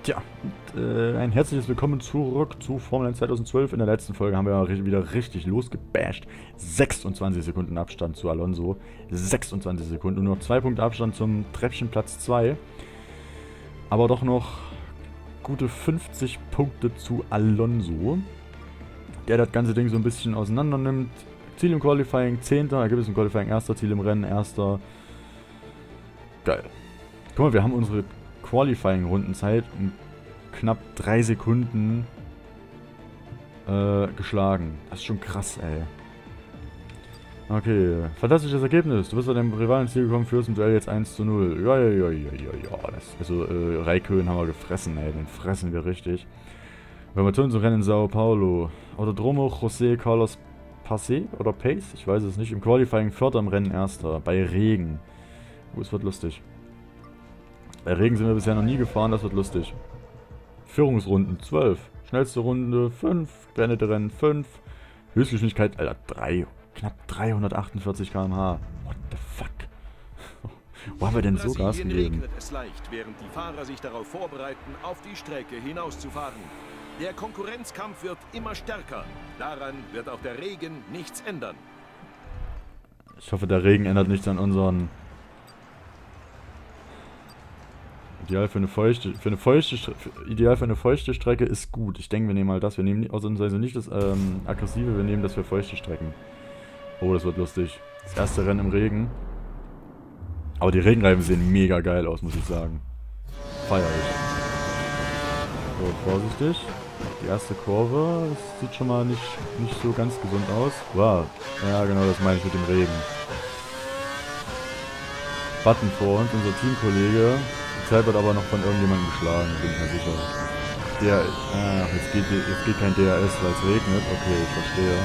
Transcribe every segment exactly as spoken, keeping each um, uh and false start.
Tja, und, äh, ein herzliches Willkommen zurück zu Formel eins zweitausendzwölf. In der letzten Folge haben wir ja wieder richtig losgebasht. sechsundzwanzig Sekunden Abstand zu Alonso. sechsundzwanzig Sekunden und nur noch zwei Punkte Abstand zum Treppchenplatz zwei. Aber doch noch gute fünfzig Punkte zu Alonso, der das ganze Ding so ein bisschen auseinander nimmt. Ziel im Qualifying zehnter. Ergebnis im Qualifying erster. Ziel im Rennen erster. Geil. Guck mal, wir haben unsere Qualifying-Rundenzeit um knapp drei Sekunden äh, geschlagen. Das ist schon krass, ey. Okay, fantastisches Ergebnis. Du bist bei deinem Rivalen ins Ziel gekommen, führst im Duell jetzt eins zu null. Ja, ja, ja, ja, ja, ja. Das, also, äh, Raikön haben wir gefressen, ey. Den fressen wir richtig. Wir haben zum Rennen in Sao Paulo. Autodromo José Carlos Pace oder Pace? Ich weiß es nicht. Im Qualifying vierter, im Rennen erster. Bei Regen. Oh, es wird lustig. Bei Regen sind wir bisher noch nie gefahren, das wird lustig. Führungsrunden zwölf. Schnellste Runde fünf. Beendete Rennen fünf. Höchstgeschwindigkeit, Alter, drei. Knapp dreihundertachtundvierzig Kilometer pro Stunde. What the fuck? Wo haben wir denn so Gas gegeben? Regnet es leicht, während die Fahrer sich darauf vorbereiten, auf die Strecke hinauszufahren. Der Konkurrenzkampf wird immer stärker. Daran wird auch der Regen nichts ändern. Ich hoffe, der Regen ändert nichts an unseren... Ideal für eine feuchte, für eine feuchte, ideal für eine feuchte Strecke ist gut. Ich denke, wir nehmen mal das. Wir nehmen ausnahmsweise nicht das ähm, Aggressive, wir nehmen das für feuchte Strecken. Oh, das wird lustig. Das erste Rennen im Regen. Aber die Regenreifen sehen mega geil aus, muss ich sagen. Feier ich. So, vorsichtig. Die erste Kurve. Das sieht schon mal nicht, nicht so ganz gesund aus. Wow. Ja, genau, das meine ich mit dem Regen. Button vor uns, unser Teamkollege. Die Zeit wird aber noch von irgendjemandem geschlagen, bin ich mir sicher. Der, ach, jetzt geht, jetzt geht kein D R S, weil es regnet. Okay, ich verstehe.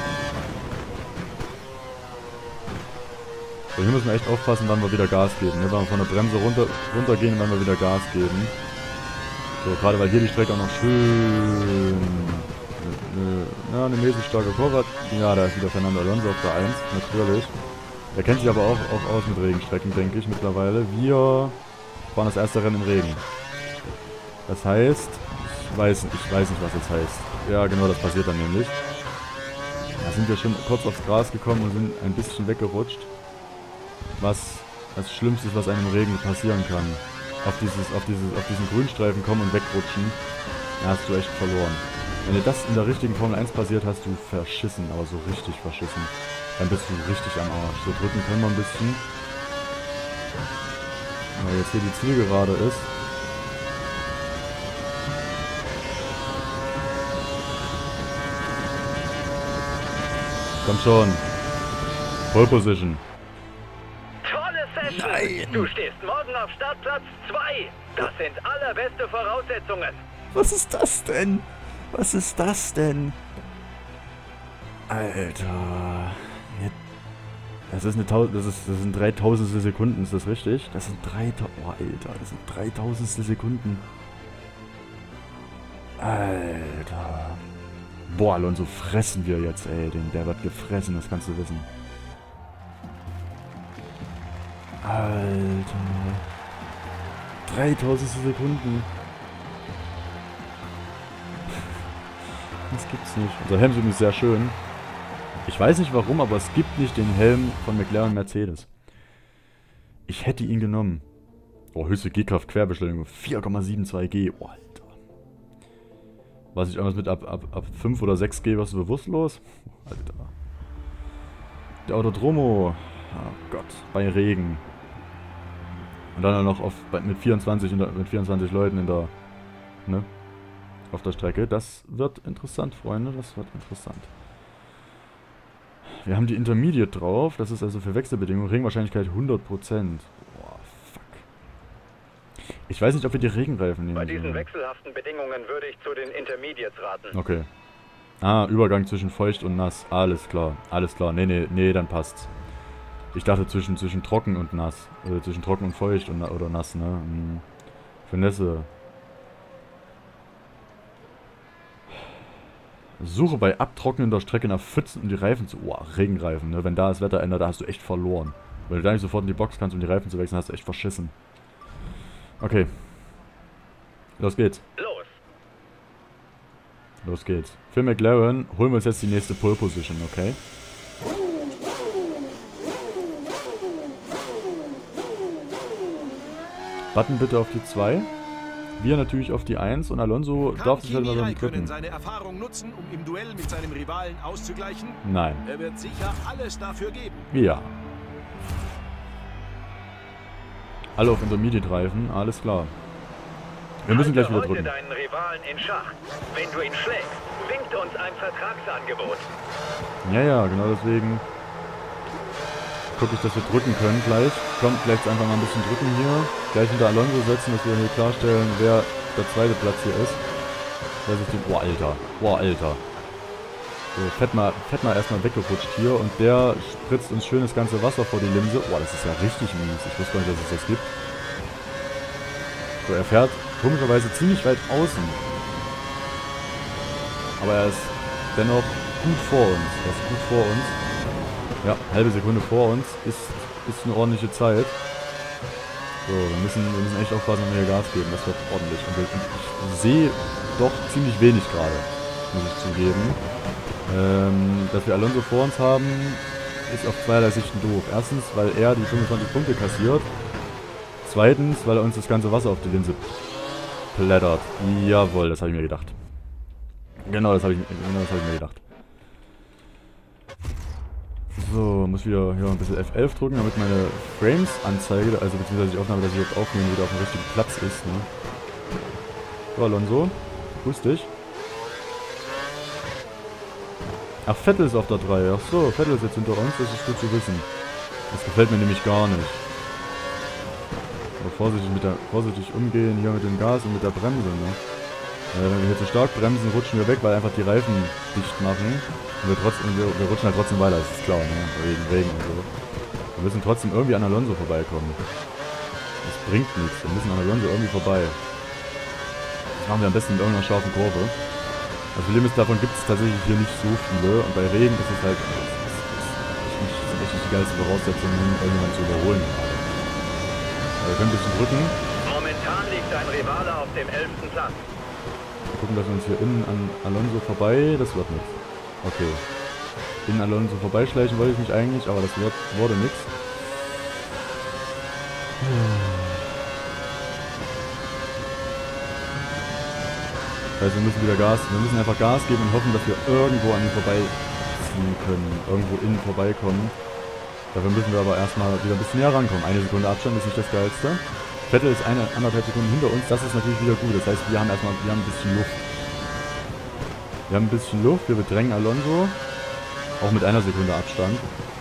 So, hier müssen wir echt aufpassen, wann wir wieder Gas geben. Ne? Wenn wir von der Bremse runter, runtergehen und wann wir wieder Gas geben. So, gerade weil hier die Strecke auch noch schön... Eine, eine, eine mäßig starke Kurve hat. Ja, da ist wieder Fernando Alonso auf der eins, natürlich. Der kennt sich aber auch, auch aus mit Regenstrecken, denke ich, mittlerweile. Wir... waren das erste Rennen im Regen. Das heißt, ich weiß, ich weiß nicht, was das heißt. Ja, genau, das passiert dann nämlich. Da sind wir schon kurz aufs Gras gekommen und sind ein bisschen weggerutscht. Was das Schlimmste ist, was einem im Regen passieren kann. Auf, dieses, auf, dieses, auf diesen Grünstreifen kommen und wegrutschen, da hast du echt verloren. Wenn dir das in der richtigen Formel eins passiert, hast du verschissen, aber so richtig verschissen. Dann bist du richtig am Arsch. So drücken können wir ein bisschen. Weil jetzt hier die Zielgerade ist. Komm schon. Pole Position. Tolle Session. Nein. Du stehst morgen auf Startplatz zwei. Das sind allerbeste Voraussetzungen. Was ist das denn? Was ist das denn? Alter. Das ist eine Tausend, das ist, das sind dreitausendstel Sekunden, ist das richtig? Das sind dreitausend, oh Alter, das sind dreitausendstel Sekunden. Alter. Boah, Alonso, fressen wir jetzt, ey, den, der wird gefressen, das kannst du wissen. Alter. dreitausendstel Sekunden. Das gibt's nicht. Unser Helm ist sehr schön. Ich weiß nicht warum, aber es gibt nicht den Helm von McLaren und Mercedes. Ich hätte ihn genommen. Oh, höchste G-Kraft Querbeschleunigung. vier Komma zweiundsiebzig G. Oh, Alter. Was ich irgendwas mit ab, ab, ab fünf oder sechs G, was bewusstlos? Alter. Der Autodromo. Oh Gott. Bei Regen. Und dann noch auf, mit, vierundzwanzig, mit vierundzwanzig Leuten in der, ne? Auf der Strecke. Das wird interessant, Freunde. Das wird interessant. Wir haben die Intermediate drauf, das ist also für Wechselbedingungen, Regenwahrscheinlichkeit hundert Prozent. Boah, fuck. Ich weiß nicht, ob wir die Regenreifen nehmen Bei diesen sollen. wechselhaften Bedingungen würde ich zu den Intermediates raten. Okay. Ah, Übergang zwischen feucht und nass. Alles klar, alles klar. Nee, nee, nee, dann passt's. Ich dachte zwischen, zwischen trocken und nass. Oder zwischen trocken und feucht und, oder nass, ne? Hm. Finesse. Suche bei abtrocknender Strecke nach Pfützen, um die Reifen zu... Oh, Regenreifen, ne? Wenn da das Wetter ändert, da hast du echt verloren. Wenn du da nicht sofort in die Box kannst, um die Reifen zu wechseln, hast du echt verschissen. Okay. Los geht's. Los, Los geht's. Für McLaren holen wir uns jetzt die nächste Pole Position, okay? Button bitte auf die zwei. Wir natürlich auf die eins und Alonso darf sich halt mal beim dritten. seine Erfahrung nutzen, um im Duell mit seinem Rivalen auszugleichen? Nein. Er wird sicher alles dafür geben. Ja. Alle auf Intermediate-Reifen, alles klar. Wir müssen gleich wieder Halte drücken. heute deinen Rivalen in Schach. Wenn du ihn schlägst, winkt uns ein Vertragsangebot. Ja, ja, genau deswegen gucke ich, dass wir drücken können gleich. Kommt, vielleicht einfach mal ein bisschen drücken hier. Gleich hinter Alonso setzen, dass wir hier klarstellen, wer der zweite Platz hier ist. Wer sich den... Boah, Alter. Boah, Alter. So, fett mal, fett mal erstmal weggerutscht hier. Und der spritzt uns schön das ganze Wasser vor die Linse. Boah, das ist ja richtig mies. Ich wusste gar nicht, dass es das gibt. So, er fährt komischerweise ziemlich weit außen. Aber er ist dennoch gut vor uns. Er ist gut vor uns. Ja, halbe Sekunde vor uns. Ist, ist eine ordentliche Zeit. So, wir müssen, wir müssen echt aufpassen, wenn wir hier Gas geben. Das wird ordentlich. Und ich sehe doch ziemlich wenig gerade, muss ich zugeben. Ähm, dass wir Alonso vor uns haben, ist auf zweierlei Sichten doof. Erstens, weil er die fünfundzwanzig Punkte kassiert. Zweitens, weil er uns das ganze Wasser auf die Linse plättert. Jawohl, das habe ich mir gedacht. Genau, das habe ich, genau, das hab ich mir gedacht. So, muss wieder hier ein bisschen F elf drücken, damit meine Frames anzeige, also beziehungsweise die Aufnahme, dass ich jetzt aufnehme, wieder auf dem richtigen Platz ist. Ne? So, Alonso, grüß dich. Ach, Vettel ist auf der drei. Ach so, Vettel ist jetzt hinter uns, das ist gut zu wissen. Das gefällt mir nämlich gar nicht. Aber vorsichtig, mit der, vorsichtig umgehen hier mit dem Gas und mit der Bremse. Ne? Äh, wenn wir hier zu stark bremsen, rutschen wir weg, weil einfach die Reifen dicht machen. Und wir, trotzdem, wir, wir rutschen halt trotzdem weiter, das ist klar, ne? Wegen Regen und so. Wir müssen trotzdem irgendwie an Alonso vorbeikommen. Das bringt nichts, wir müssen an Alonso irgendwie vorbei. Das machen wir am besten in irgendeiner scharfen Kurve. Das Problem ist, davon gibt es tatsächlich hier nicht so viele. Und bei Regen ist es halt... Das, das, das, das sind echt nicht die geilsten Voraussetzungen, um irgendjemanden zu überholen gerade. Aber wir können ein bisschen drücken. Momentan liegt dein Rivale auf dem elften Platz. Wir gucken, dass wir uns hier innen an Alonso vorbei... Das wird nichts. Okay. In Alonso vorbeischleichen wollte ich mich eigentlich, aber das wird, wurde nichts. Das heißt, wir müssen wieder Gas, wir müssen einfach Gas geben und hoffen, dass wir irgendwo an ihn vorbeiziehen können. Irgendwo innen vorbeikommen. Dafür müssen wir aber erstmal wieder ein bisschen näher rankommen. Eine Sekunde Abstand ist nicht das Geilste. Vettel ist eine, anderthalb Sekunden hinter uns, das ist natürlich wieder gut. Das heißt, wir haben erstmal, wir haben ein bisschen Luft. Wir haben ein bisschen Luft, wir bedrängen Alonso. Auch mit einer Sekunde Abstand.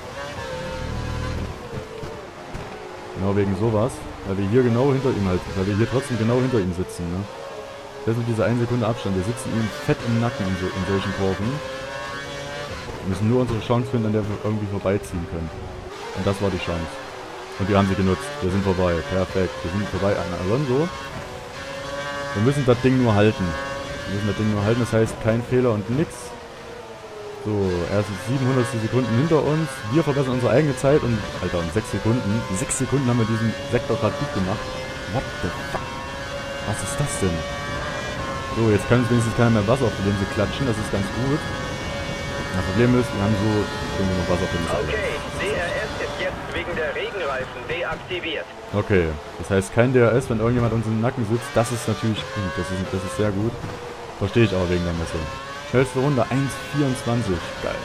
Genau wegen sowas. Weil wir hier genau hinter ihm halt, weil wir hier trotzdem genau hinter ihm sitzen, ne? Das ist mit dieser eine Sekunde Abstand. Wir sitzen ihm fett im Nacken in, so, in solchen Kurven. Wir müssen nur unsere Chance finden, an der wir irgendwie vorbeiziehen können. Und das war die Chance. Und wir haben sie genutzt. Wir sind vorbei. Perfekt. Wir sind vorbei an Alonso. Wir müssen das Ding nur halten. Wir müssen das Ding nur halten, das heißt kein Fehler und nix. So, er ist siebenhundertstel Sekunden hinter uns. Wir verbessern unsere eigene Zeit und, Alter, um sechs Sekunden. sechs Sekunden haben wir diesen Sektor gerade gut gemacht. What the fuck? Was ist das denn? So, jetzt kann uns wenigstens keiner mehr Wasser auf die Linse klatschen, das ist ganz gut. Das Problem ist, wir haben so irgendwie noch Wasser auf die Linse. Okay, D R S ist jetzt wegen der Regenreifen deaktiviert. Okay, das heißt kein D R S, wenn irgendjemand uns im Nacken sitzt, das ist natürlich gut, das ist, das ist sehr gut. Verstehe ich aber wegen der Messe. Schnellste Runde, eins vierundzwanzig, geil.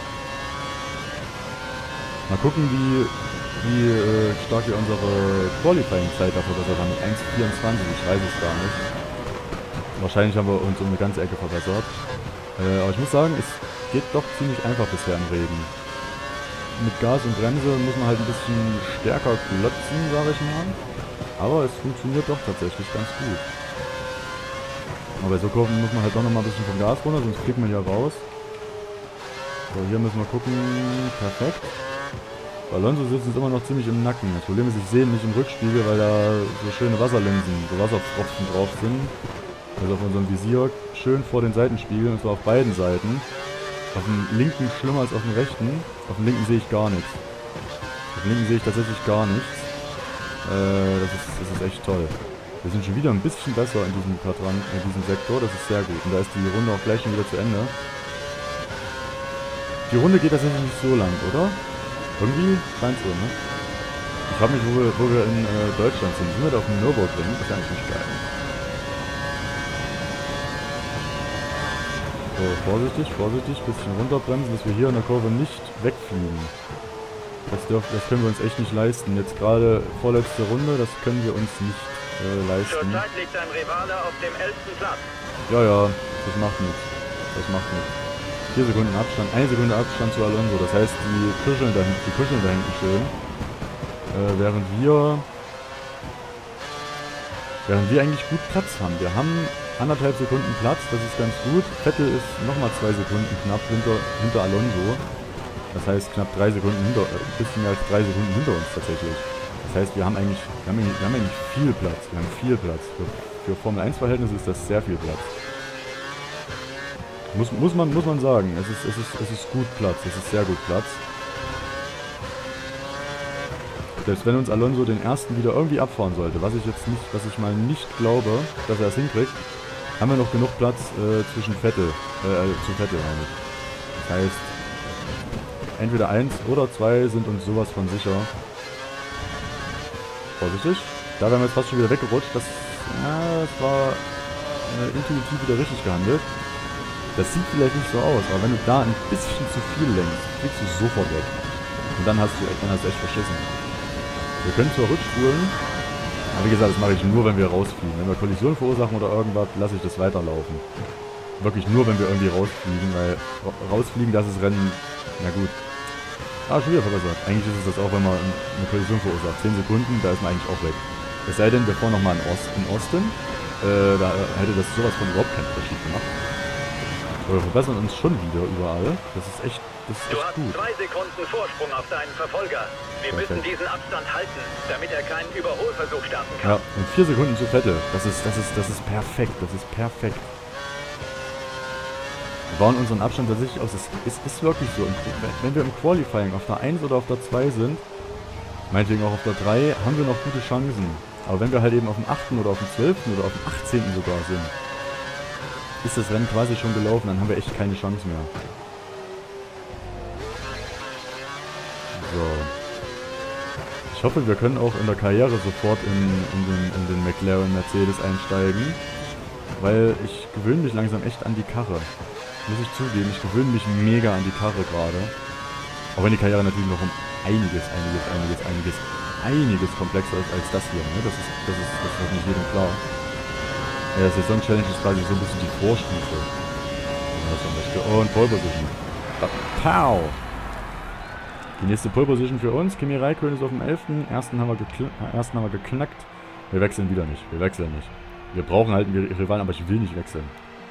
Mal gucken, wie, wie äh, stark wir unsere Qualifying-Zeit dafür verbessert haben mit eins vierundzwanzig, ich weiß es gar nicht. Wahrscheinlich haben wir uns um eine ganze Ecke verbessert. Äh, aber ich muss sagen, es geht doch ziemlich einfach bisher im Regen. Mit Gas und Bremse muss man halt ein bisschen stärker klotzen, sage ich mal. Aber es funktioniert doch tatsächlich ganz gut. Aber bei so Kurven muss man halt doch nochmal ein bisschen vom Gas runter, sonst fliegt man hier raus. So, hier müssen wir gucken. Perfekt. Bei Alonso sitzt uns immer noch ziemlich im Nacken. Das Problem ist, ich sehe ihn nicht im Rückspiegel, weil da so schöne Wasserlinsen, so Wasserpfropfen drauf sind. Also auf unserem Visier schön vor den Seitenspiegeln, und zwar auf beiden Seiten. Auf dem linken schlimmer als auf dem rechten. Auf dem linken sehe ich gar nichts. Auf dem linken sehe ich tatsächlich gar nichts. Äh, das ist, das ist echt toll. Wir sind schon wieder ein bisschen besser in diesem Quadrant, in diesem Sektor. Das ist sehr gut. Und da ist die Runde auch gleich schon wieder zu Ende. Die Runde geht tatsächlich nicht so lang, oder? Irgendwie scheint so, ne? Ich frage mich, wo wir, wo wir in äh, Deutschland sind. Sind wir da auf dem Nürburgring? Das ist eigentlich nicht geil. So, vorsichtig, vorsichtig. Bisschen runterbremsen, dass wir hier in der Kurve nicht wegfliegen. Das, dürf, das können wir uns echt nicht leisten. Jetzt gerade vorletzte Runde, das können wir uns nicht äh, leisten. Zurzeit liegt ein Rivale auf dem elften Platz. Ja, ja, das macht nichts. Das macht nichts. Vier Sekunden Abstand, eine Sekunde Abstand zu Alonso. Das heißt, die kuscheln da hinten, die kuscheln da hinten schön. Äh, während wir... Während wir eigentlich gut Platz haben. Wir haben anderthalb Sekunden Platz, das ist ganz gut. Vettel ist nochmal zwei Sekunden knapp hinter, hinter Alonso. Das heißt, knapp drei Sekunden hinter, äh, ein bisschen mehr als drei Sekunden hinter uns tatsächlich. Das heißt, wir haben eigentlich, wir haben eigentlich, wir haben eigentlich viel Platz. Wir haben viel Platz. Für, für Formel eins Verhältnisse ist das sehr viel Platz. Muss, muss, man, muss man sagen, es ist, es, ist, es ist gut Platz, es ist sehr gut Platz. Selbst wenn uns Alonso den ersten wieder irgendwie abfahren sollte, was ich jetzt nicht, was ich mal nicht glaube, dass er es hinkriegt, haben wir noch genug Platz äh, zwischen Vettel, äh, zu Vettel eigentlich. Das heißt, entweder eins oder zwei sind uns sowas von sicher. Vorsichtig. Da wären wir jetzt fast schon wieder weggerutscht. Das, ja, das war äh, intuitiv wieder richtig gehandelt. Das sieht vielleicht nicht so aus, aber wenn du da ein bisschen zu viel lenkst, kriegst du sofort weg. Und dann hast du, dann hast du echt verschissen. Wir können zwar rückspulen, aber wie gesagt, das mache ich nur, wenn wir rausfliegen. Wenn wir Kollision verursachen oder irgendwas, lasse ich das weiterlaufen. Wirklich nur, wenn wir irgendwie rausfliegen, weil rausfliegen, das ist Rennen, na gut. Ah, schon wieder verbessert. Eigentlich ist es das auch, wenn man eine Kollision verursacht. zehn Sekunden, da ist man eigentlich auch weg. Es sei denn, wir fahren nochmal in Austin. Austin. Äh, da hätte das sowas von überhaupt keinen Unterschied gemacht. Wir verbessern uns schon wieder überall. Das ist echt, das ist Du echt hast gut. zwei Sekunden Vorsprung auf deinen Verfolger. Wir Perfekt. müssen diesen Abstand halten, damit er keinen Überholversuch starten kann. Ja, und vier Sekunden zu Vettel. Das ist, das ist, das ist perfekt. Das ist perfekt. Wir bauen unseren Abstand tatsächlich aus. Es ist, ist wirklich so. Wenn wir im Qualifying auf der eins oder auf der zwei sind, meinetwegen auch auf der drei, haben wir noch gute Chancen. Aber wenn wir halt eben auf dem achten oder auf dem zwölften oder auf dem achtzehnten sogar sind, ist das Rennen quasi schon gelaufen, dann haben wir echt keine Chance mehr. So. Ich hoffe, wir können auch in der Karriere sofort in, in, den, in den McLaren Mercedes einsteigen, weil ich gewöhne mich langsam echt an die Karre. Muss ich zugeben, ich gewöhne mich mega an die Karre gerade. Auch wenn die Karriere natürlich noch um einiges, einiges, einiges, einiges, einiges komplexer ist als das hier. Ne? Das ist, das ist, das ist halt nicht jedem klar. Ja, das Saison-Challenge ist quasi so ein bisschen die Vorstufe. Und Pole Position. Pow! Die nächste Pole Position für uns. Kimi Räikkönen ist auf dem elften Ersten haben wir, ersten haben wir geknackt. Wir wechseln wieder nicht. Wir wechseln nicht. Wir brauchen halt einen Rivalen, aber ich will nicht wechseln.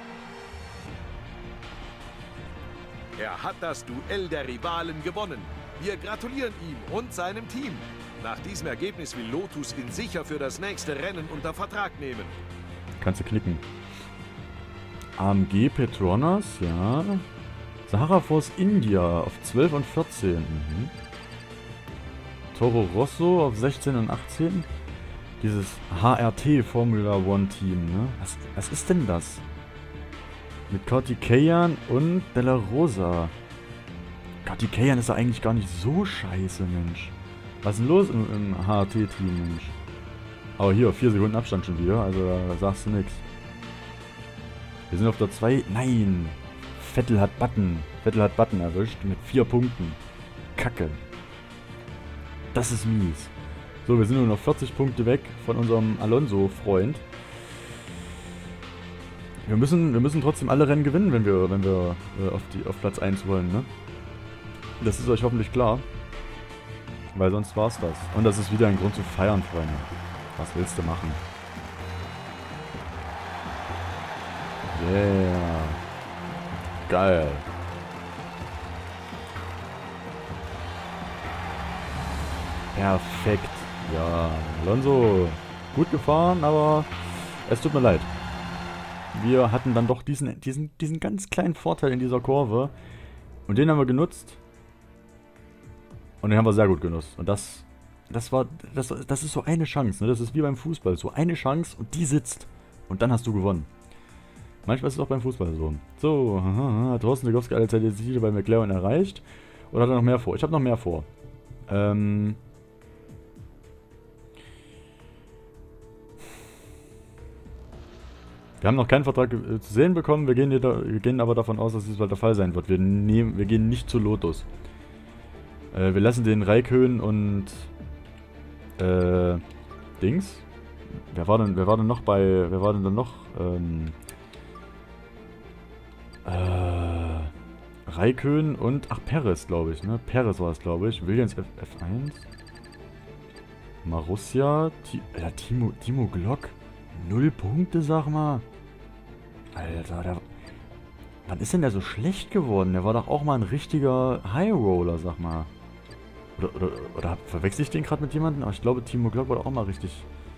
Er hat das Duell der Rivalen gewonnen. Wir gratulieren ihm und seinem Team. Nach diesem Ergebnis will Lotus ihn sicher für das nächste Rennen unter Vertrag nehmen. Kannst du knicken. A M G Petronas, ja. Sahara Force India auf zwölf und vierzehn. Mhm. Toro Rosso auf sechzehn und achtzehn. Dieses H R T Formula One Team, ne? Was, was ist denn das? Mit Koti Kayan und Della Rosa. Koti Kayan ist ja eigentlich gar nicht so scheiße, Mensch. Was ist denn los im, im H R T-Team, Mensch? Aber hier, vier Sekunden Abstand schon wieder, also da sagst du nix. Wir sind auf der zwei. Nein! Vettel hat Button. Vettel hat Button erwischt mit vier Punkten. Kacke. Das ist mies. So, wir sind nur noch vierzig Punkte weg von unserem Alonso-Freund. Wir müssen, wir müssen trotzdem alle Rennen gewinnen, wenn wir, wenn wir äh, auf, die, auf Platz eins wollen, ne? Das ist euch hoffentlich klar. Weil sonst war's das. Und das ist wieder ein Grund zu feiern, Freunde. Was willst du machen? Yeah. Geil. Perfekt. Ja, Alonso gut gefahren, aber es tut mir leid. Wir hatten dann doch diesen, diesen, diesen ganz kleinen Vorteil in dieser Kurve. Und den haben wir genutzt. Und den haben wir sehr gut genutzt. Und das das war, das, das ist so eine Chance, ne? Das ist wie beim Fußball, so eine Chance und die sitzt. Und dann hast du gewonnen. Manchmal ist es auch beim Fußball so. So, hat Thorsten Legowski alle Zeit jetzt Ziele bei McLaren erreicht? Oder hat er noch mehr vor? Ich habe noch mehr vor. Ähm... Wir haben noch keinen Vertrag äh, zu sehen bekommen, wir gehen, da, wir gehen aber davon aus, dass dies bald der Fall sein wird. Wir, nehmen, wir gehen nicht zu Lotus. Äh, wir lassen den Raikön und äh, Dings. Wer war denn, wer war denn noch bei, wer war denn dann noch? Ähm, äh, Raikön und, ach, Perez, glaube ich, ne? Perez war es, glaube ich. Williams F F1. Marussia, Ti Alter, Timo, Timo Glock. Null Punkte, sag mal. Alter, der... Wann ist denn der so schlecht geworden? Der war doch auch mal ein richtiger High Roller, sag mal. Oder, oder, oder verwechsel ich den gerade mit jemandem? Aber ich glaube, Timo Glock war doch auch mal richtig...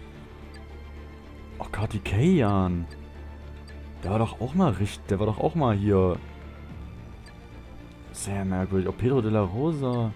Oh, Kartikeyan. Der war doch auch mal richtig... Der war doch auch mal hier... Sehr merkwürdig. Auch Pedro de la Rosa.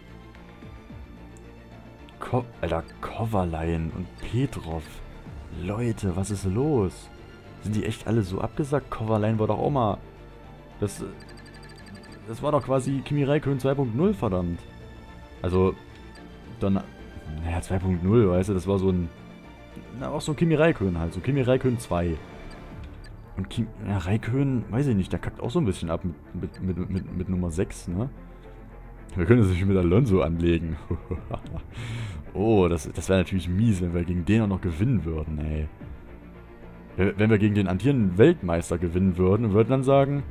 Ko Alter, Kovalainen und Petrov. Leute, was ist los? Sind die echt alle so abgesagt? Kovalainen war doch auch mal... Das... Das war doch quasi Kimi Räikkönen zwei Punkt null, verdammt. Also... Dann... Naja, zwei Punkt null, weißt du, das war so ein... Na, auch so ein Kimi Räikkönen halt. So Kimi Räikkönen zwei. Und Kimi... Ja, Räikkönen, weiß ich nicht, der kackt auch so ein bisschen ab mit, mit, mit, mit, mit Nummer sechs, ne? Wir können sich mit Alonso anlegen. Oh, das, das wäre natürlich mies, wenn wir gegen den auch noch gewinnen würden, ey. Wenn wir gegen den amtierenden Weltmeister gewinnen würden und würden dann sagen...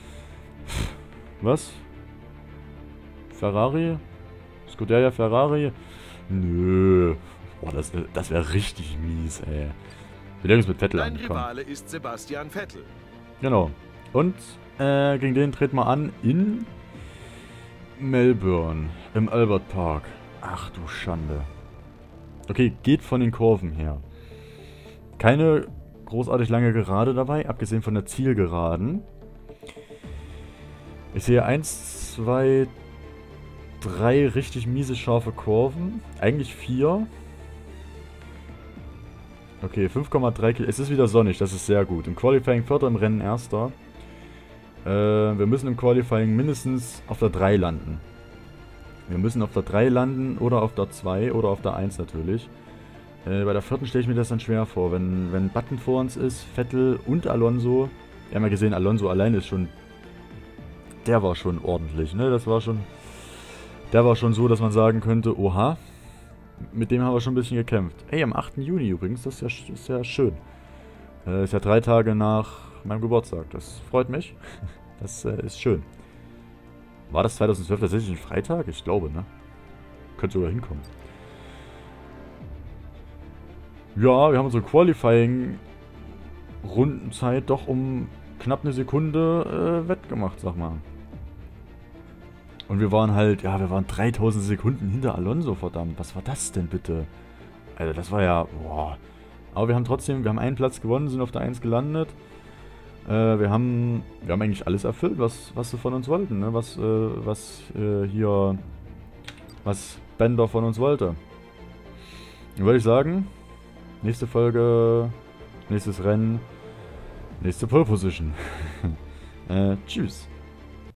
Was? Ferrari? Scuderia Ferrari? Nö. Boah, das, das wäre richtig mies, ey. Wir legen uns mit Vettel an. Dein Rivale ist Sebastian Vettel. Genau. Und äh, gegen den treten wir an in Melbourne, im Albert Park. Ach du Schande. Okay, geht von den Kurven her. Keine großartig lange Gerade dabei, abgesehen von der Zielgeraden. Ich sehe eins, zwei, drei richtig miese, scharfe Kurven. Eigentlich vier. Okay, fünf Komma drei Kilometer. Es ist wieder sonnig, das ist sehr gut. Im Qualifying Vierter, im Rennen Erster. Äh, wir müssen im Qualifying mindestens auf der drei landen. Wir müssen auf der drei landen oder auf der zwei oder auf der eins natürlich. Äh, bei der vierten stelle ich mir das dann schwer vor. Wenn, wenn Button vor uns ist, Vettel und Alonso. Wir haben ja gesehen, Alonso alleine ist schon... Der war schon ordentlich, ne? Das war schon... Der war schon so, dass man sagen könnte, oha. Mit dem haben wir schon ein bisschen gekämpft. Ey, am achten Juni übrigens, das ist ja, ist ja schön. Äh, ist ja drei Tage nach meinem Geburtstag. Das freut mich. Das äh, ist schön. War das zweitausendzwölf tatsächlich ein Freitag? Ich glaube, ne? Könnte sogar hinkommen. Ja, wir haben unsere Qualifying-Rundenzeit doch um knapp eine Sekunde äh, wettgemacht, sag mal. Und wir waren halt, ja, wir waren dreitausend Sekunden hinter Alonso, verdammt. Was war das denn bitte? Also das war ja, boah. Aber wir haben trotzdem, wir haben einen Platz gewonnen, sind auf der eins gelandet. Äh, wir haben, wir haben eigentlich alles erfüllt, was, was sie von uns wollten, ne? Was, äh, was äh, hier, was Bender von uns wollte. Dann würde ich sagen, nächste Folge, nächstes Rennen, nächste Pole Position. äh, tschüss.